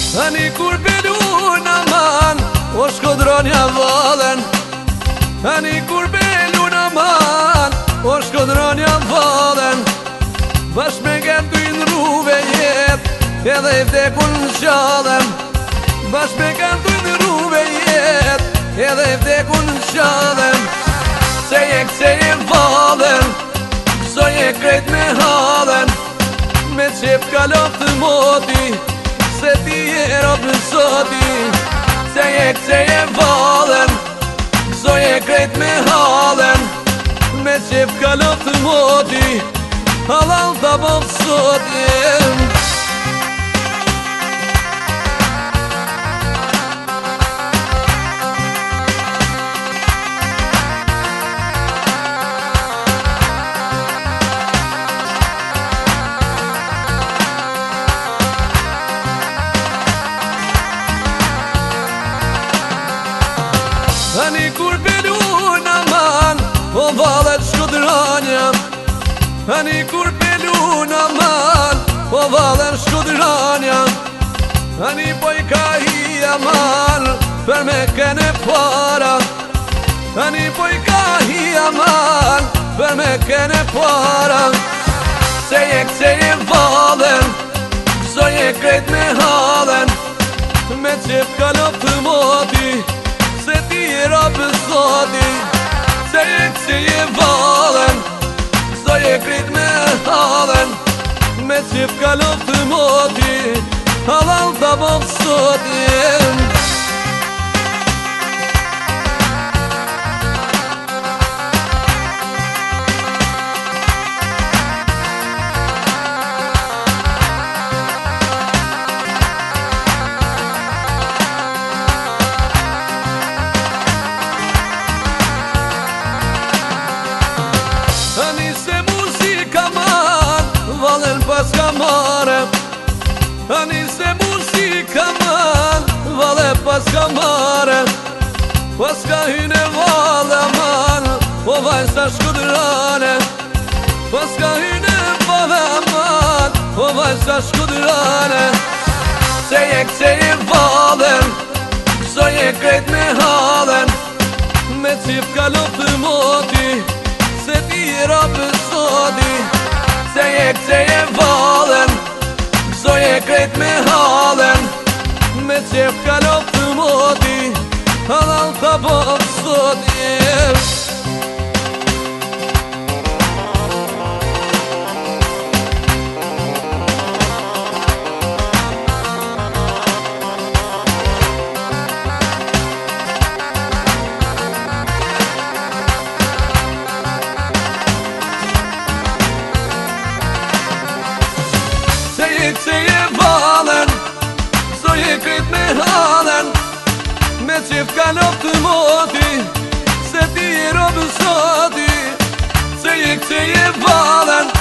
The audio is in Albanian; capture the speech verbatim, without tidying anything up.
Ani kur belun aman, o shkodronja valen. Ani kur belun aman, o shkodronja valen. Bash me gëndu i në rruve jet, edhe i vdekun në qadhem. Bash me gëndu i në rruve jet, edhe i vdekun në qadhem. Se je këse je valen, so je krejt me halen. Me qep kalop të moti, se ti e ropë në soti. Se je këse je valen, so je krejt me halen. Me qep kalop të moti, halal të bëmë sotin. Ani kur belun aman, o valet shkodranja. Ani kur belun aman, o valet shkodranja. Ani poj ka hi aman, për me kene para. Ani poj ka hi aman, për me kene para. Se je këse je valen, so je krejt me halen. Me qep kalop të moti, se ti e rapë zoti. Se je këse je valen, so je krejt me halen. Me qep kalop të moti, halal të bëmë sotin. Ani se muzika man, valen pas ka mare. Ani se muzika man, vale pas ka mare. Pas ka hyne vale man, o vaj sa shkudrane. Pas ka hyne vale man, o vaj sa shkudrane. Se je këse je valen, so je krejt me halen. Me qip kalop të moti, se ti e rapë soti. Se je këse je valen, so je krejt me halen. Me qep kalop të moti, halal të bëmë sotin. Se je këse je valen, so je krejt me halen. Me qef kalop të moti, se ti e robë soti. Se je këse je valen,